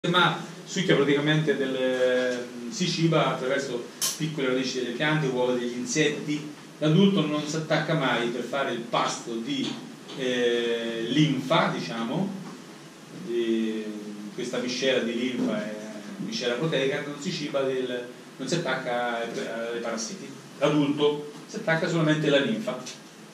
ma succhia praticamente si ciba attraverso piccole radici delle piante, uova degli insetti. L'adulto non si attacca mai per fare il pasto di linfa, diciamo, di questa miscela di linfa e miscela proteica, non si ciba non si attacca ai parassiti. L'adulto si attacca solamente alla linfa.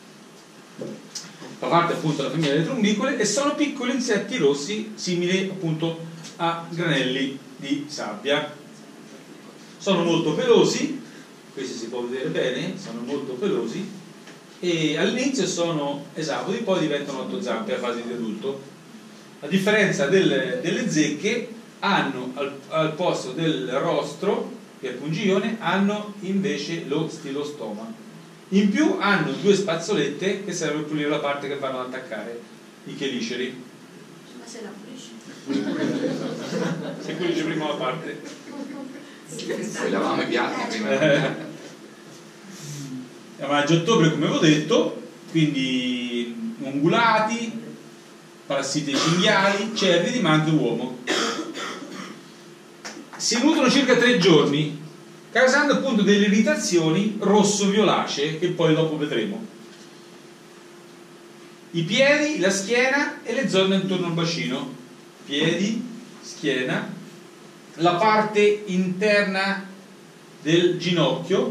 Fa parte appunto della famiglia delle trombicole e sono piccoli insetti rossi simili appunto a granelli di sabbia. Sono molto pelosi, questi si può vedere bene, sono molto pelosi e all'inizio sono esapodi, poi diventano 8 zampe a fase di adulto. A differenza delle zecche, hanno al posto del rostro, che è il pungiglione, hanno invece lo stilostoma. In più hanno 2 spazzolette che servono per pulire la parte che vanno ad attaccare i cheliceri. Ma se la pulisci? Si pulisce prima la parte. Poi lavavamo i piatti prima. A maggio-ottobre, come avevo detto, quindi ungulati, parassiti cinghiali, cervi, ma anche uomo. Si nutrono circa 3 giorni, causando appunto delle irritazioni rosso-violacee che poi dopo vedremo. I piedi, la schiena e le zone intorno al bacino. Piedi, schiena, la parte interna del ginocchio,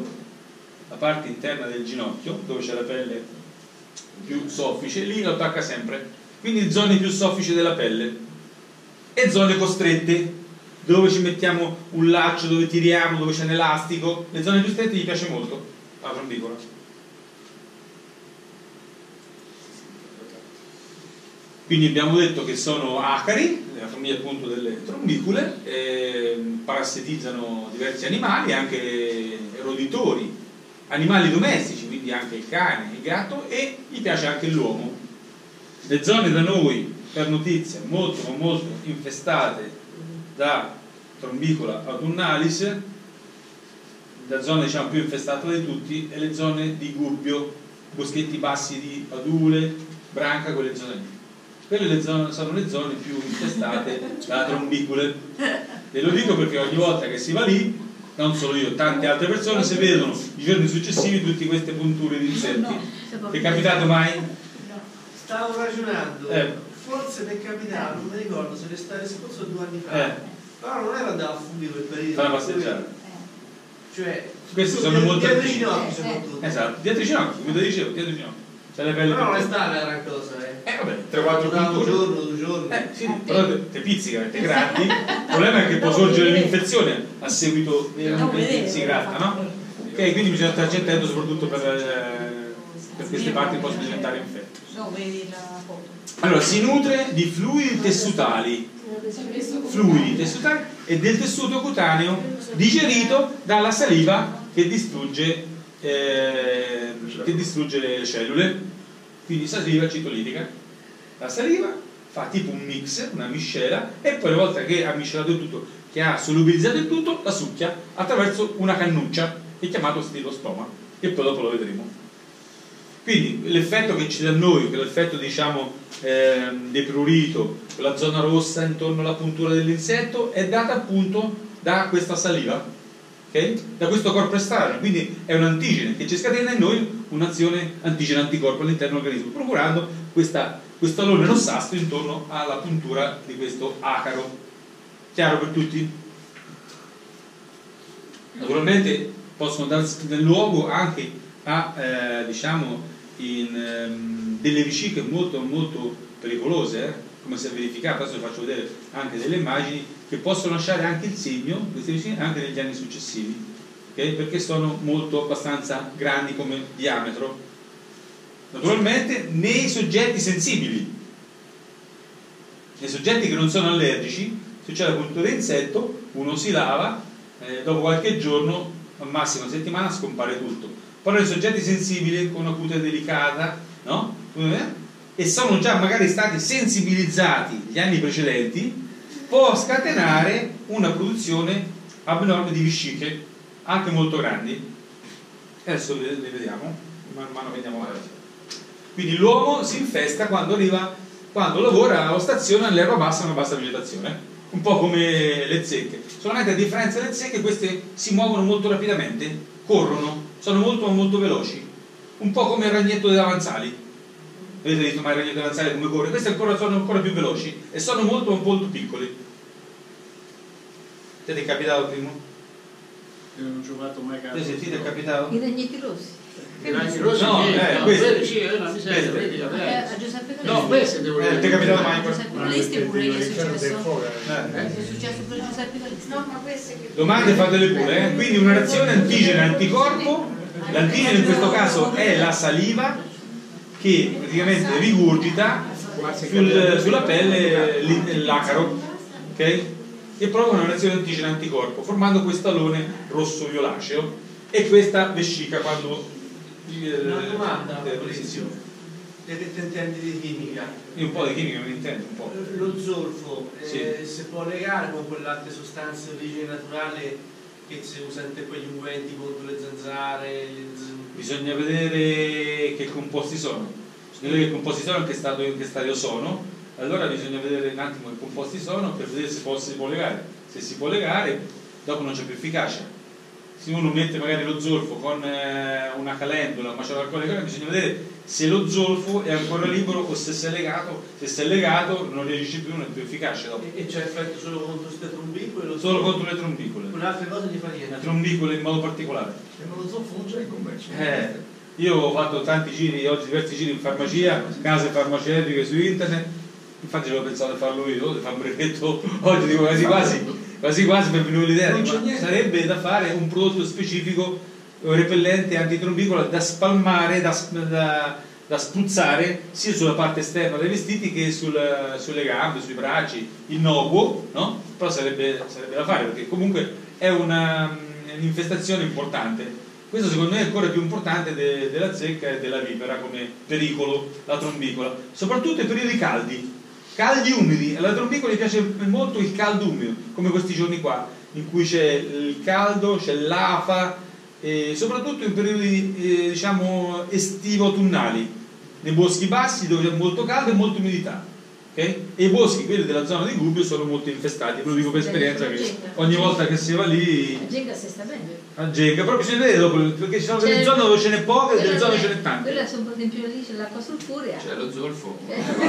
dove c'è la pelle più soffice, lì lo attacca sempre. Quindi zone più soffici della pelle e zone costrette, dove ci mettiamo un laccio, dove tiriamo, dove c'è un elastico. Le zone più strette gli piace molto la trombicola. Quindi abbiamo detto che sono acari, la famiglia appunto delle trombicule, parassitizzano diversi animali, anche roditori, animali domestici, quindi anche il cane, il gatto, e gli piace anche l'uomo. Le zone da noi, per notizia, molto ma molto infestate da trombicola autunnalis, la zona diciamo più infestata di tutti è le zone di Gubbio, boschetti bassi di Adule, Branca, quelle zone lì. Quelle sono le zone più infestate da trombicole. E lo dico perché ogni volta che si va lì, non solo io, tante altre persone, si vedono i giorni successivi tutte queste punture di insetti. Ti è capitato mai? No. Stavo ragionando, forse mi è capitato, non mi ricordo se l'estate scorsa o 2 anni fa, però non era andare a fumare quel periodo. Fare una passeggiata. Cioè, questi sono molto dietro i ginocchi soprattutto. Esatto, dietro i ginocchi, come ti dicevo, dietro i ginocchi. C'è le pelle però non è stata una gran cosa, vabbè, 3-4 punture. Un giorno, 2 giorni. Sì, però te pizzica, te grandi. Il problema è che può sorgere l'infezione a seguito di si gratta, no? Ok, quindi bisogna starci attento soprattutto per queste parti possono diventare infette. Allora, si nutre di fluidi tessutali e del tessuto cutaneo digerito dalla saliva che distrugge le cellule, quindi saliva citolitica. La saliva fa tipo un mix, una miscela, e poi una volta che ha miscelato il tutto, che ha solubilizzato il tutto, la succhia attraverso una cannuccia che è chiamato stilostoma, che poi dopo lo vedremo. Quindi l'effetto che ci dà noi, che è l'effetto diciamo del prurito, quella zona rossa intorno alla puntura dell'insetto, è data appunto da questa saliva, okay? Da questo corpo estraneo, quindi è un antigene che ci scatena in noi un'azione antigene-anticorpo all'interno dell'organismo, procurando questo alone rossastro intorno alla puntura di questo acaro. Chiaro per tutti? Naturalmente possono darsi del luogo anche a diciamo delle vesciche molto molto pericolose, come si è verificato. Adesso vi faccio vedere anche delle immagini che possono lasciare anche il segno, queste vesciche, anche negli anni successivi, okay? Perché sono molto abbastanza grandi come diametro. Naturalmente nei soggetti sensibili, nei soggetti che non sono allergici, se c'è la puntura di insetto, uno si lava, dopo qualche giorno, al massimo una settimana, scompare tutto. Però nei soggetti sensibili, con una cute delicata, no? E sono già magari stati sensibilizzati gli anni precedenti, può scatenare una produzione abnorme di vesciche, anche molto grandi. Adesso le vediamo, man mano che andiamo avanti. Quindi l'uomo si infesta quando lavora o staziona nell'erba bassa, una bassa vegetazione. un po' come le zecche, solamente a differenza delle zecche queste si muovono molto rapidamente, corrono, sono molto veloci, un po' come il ragnetto dei davanzali. Vedete visto mai il ragnetto dei davanzali come corre? Questi sono ancora più veloci e sono molto piccoli. Ti è capitato prima? Io non ci ho fatto mai caso. Ti sentite, è capitato? I ragnetti rossi. I ragni rossi? No, quelli sì, è una miseria, vedi, A Giuseppe Calesti. no, questi devo dire. ti è capitato mai? Giuseppe Calesti pure gli è successo. È successo per Giuseppe Calesti. No, ma queste che... Domande fatele pure, Quindi una reazione antigene-anticorpo. L'antigene in questo caso è la saliva che praticamente rigurgita sulla pelle l'acaro, ok? E provoca una reazione antigene-anticorpo formando questo alone rosso violaceo e questa vescica quando Una domanda, sì. che te intendi di chimica? Io un po' di chimica me ne intendo, un po'. Lo zolfo Sì. si può legare con quelle altre sostanze di origine naturale che si usano in quegli unguenti contro le zanzare? Bisogna vedere che composti sono, bisogna vedere che composti sono, in che stadio sono, allora bisogna vedere un attimo che composti sono per vedere se si può legare. Se si può legare, dopo non c'è più efficacia. Se uno mette magari lo zolfo con una calendula, un macello alcolico, bisogna vedere se lo zolfo è ancora libero o se si è legato. Se si è legato non reagisce più, non è più efficace dopo. E c'è effetto solo contro queste trombicole? Solo contro le trombicole. Con altre cose gli fa Le niente? trombicole in modo particolare. E non lo so, non c'è in commercio. Io ho fatto tanti giri, oggi diversi giri in farmacia, case farmaceutiche su internet, infatti avevo pensato di farlo io, di fare un brevetto oggi, dico quasi per venire l'idea, sarebbe da fare un prodotto specifico repellente antitrombicola da spalmare, da spruzzare sia sulla parte esterna dei vestiti che sulle gambe, sui bracci, innocuo, no? Però sarebbe da fare perché comunque è un'infestazione importante. Questo secondo me è ancora più importante della zecca e della vipera come pericolo, la trombicola, soprattutto in periodi caldi umidi. Alla trombicola gli piace molto il caldo umido, come questi giorni qua, in cui c'è il caldo, c'è l'afa, e soprattutto in periodi diciamo estivo-autunnali, nei boschi bassi dove c'è molto caldo e molta umidità. Okay? E i boschi, quelli della zona di Gubbio, sono molto infestati, ve lo dico per esperienza che ogni volta che si va lì A Genga si sta bene. a Genga, però bisogna vedere dopo, perché ci sono delle zone dove ce n'è poca e delle zone ce n'è tante. Quella sono per esempio lì c'è l'acqua sulfurea. C'è lo zolfo,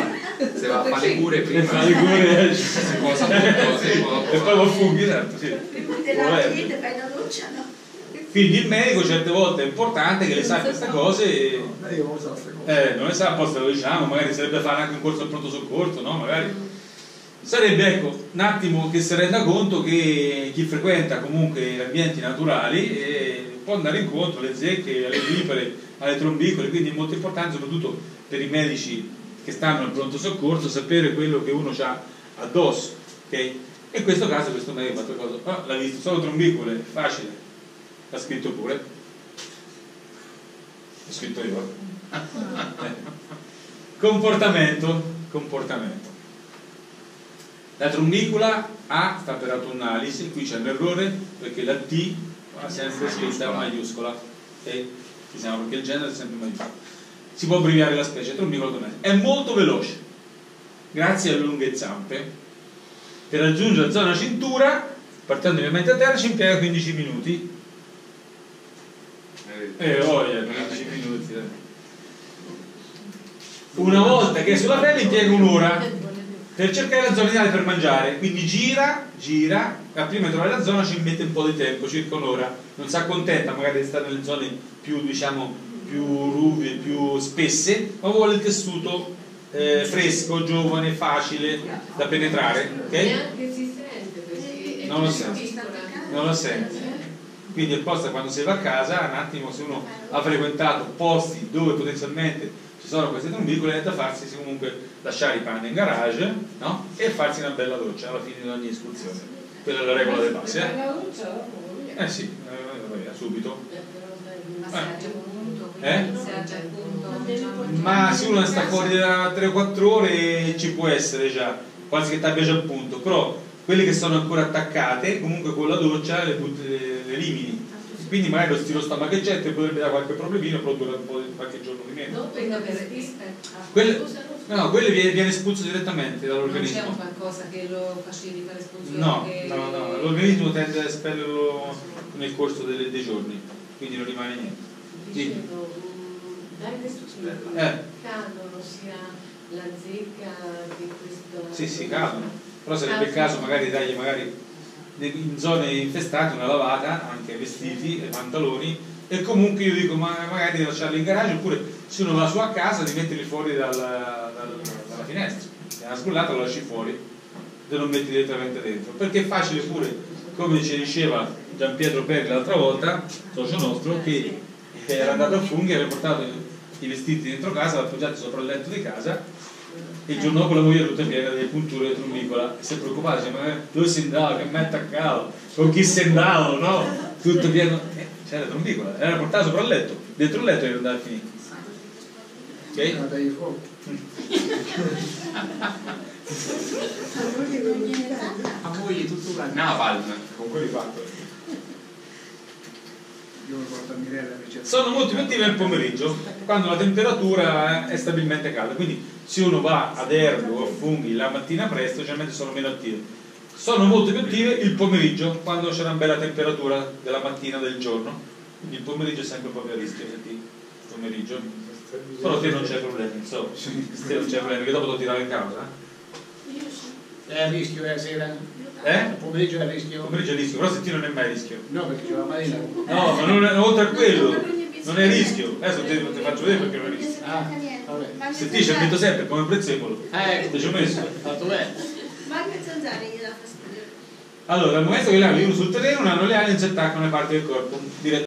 se va a fare le cure E prima fa le cure si posa tutto, e poi lo funghi, certo, sì. Prima della dieta fai la doccia, no? Quindi il medico certe volte è importante che le sa queste cose e Io non so queste cose. non le sa apposta, lo diciamo, magari sarebbe fare anche un corso al pronto soccorso, no? Magari sarebbe, ecco, un attimo che si renda conto che chi frequenta comunque gli ambienti naturali può andare incontro alle zecche, alle vipere, alle trombicole, quindi è molto importante soprattutto per i medici che stanno al pronto soccorso sapere quello che uno ha addosso, ok? E in questo caso questo medico ha fatto cosa? L'ha visto, solo trombicole, facile, l'ha scritto pure, l'ho scritto io. Comportamento. La trombicola A sta per autunnalis, qui c'è un errore perché la T va sempre scritta maiuscola, okay? Perché il genere è sempre maiuscolo. Si può abbreviare la specie, trombicola domestica. È molto veloce, grazie alle lunghe zampe. Per raggiungere la zona cintura, partendo ovviamente a terra, ci impiega 15 minuti. 15 minuti. Una volta che è sulla pelle impiega un'ora per cercare la zona ideale per mangiare, quindi gira, ma prima di trovare la zona ci mette un po' di tempo, circa un'ora, non si accontenta magari di stare nelle zone più, diciamo, più ruvide, più spesse, ma vuole il tessuto fresco, giovane, facile da penetrare, ok? Neanche si sente perché Non lo sente. Quindi apposta quando si va a casa, un attimo, se uno ha frequentato posti dove potenzialmente ci sono queste trombicole, è da farsi comunque lasciare i panni in garage, no? E farsi una bella doccia alla fine di ogni escursione. Quella è la regola del base. Sì, subito. Ma se uno sta fuori da 3 o 4 ore ci può essere già, quasi che ti abbia già il punto, però quelle che sono ancora attaccate, comunque con la doccia le elimini. Quindi magari lo stilo stomacheggette potrebbe dare qualche problemino, però dura un po' qualche giorno di meno. Non per No, quello viene espulso direttamente Non c'è dall'organismo. un qualcosa che lo facilita l'espulsione? No, che... no, l'organismo tende a espellerlo nel corso dei giorni, quindi non rimane niente. Dicevo, dai questo cadono sia la zecca che questo... Sì, cadono, però sarebbe il caso magari dargli in zone infestate una lavata, anche ai vestiti, ai pantaloni, e comunque io dico magari di lasciarli in garage, oppure se uno va su a casa di metterli fuori dalla finestra, se è una sbullata lo lasci fuori e non metti direttamente dentro, perché è facile pure, come ci diceva Gianpietro Perri l'altra volta, socio nostro, che era andato a funghi, aveva portato i vestiti dentro casa, l'ha appoggiato sopra il letto di casa e il giorno dopo la moglie era tutta piena di punture trombicola e si è preoccupata, dice, ma dove sei andato, che mi hai attaccato, con chi sei andato, no? Tutto pieno, c'era la trombicola, era portata sopra il letto, dentro il letto era andata a finire. Ok? A moglie tutto l'anno. Napalm. Con quelli fatti. Io lo porto a Mirella invece. Sono molto più attive nel pomeriggio, quando la temperatura è stabilmente calda, quindi se uno va ad erbe o a funghi la mattina presto, generalmente sono meno attive. Sono molto più attive il pomeriggio, quando c'è una bella temperatura della mattina del giorno, quindi il pomeriggio è sempre un po' più a rischio, il pomeriggio. Però te non c'è problema, insomma, te non c'è problema, che dopo lo tirare in causa. È a rischio la sera? Il pomeriggio è a rischio? Il pomeriggio è a rischio, però se non è mai a rischio. No, perché c'è la Marina. No, ma non è, oltre a quello, non è a rischio. Adesso ti faccio vedere perché non è a rischio. Ah, vabbè. Se ti ci ha detto sempre come prezzemolo, ti ci ho messo. Fatto bene. Ma che zanzare gli dà fastidio? Allora, al momento che le ali vivono sul terreno, non hanno le ali, non si attaccano le parti del corpo.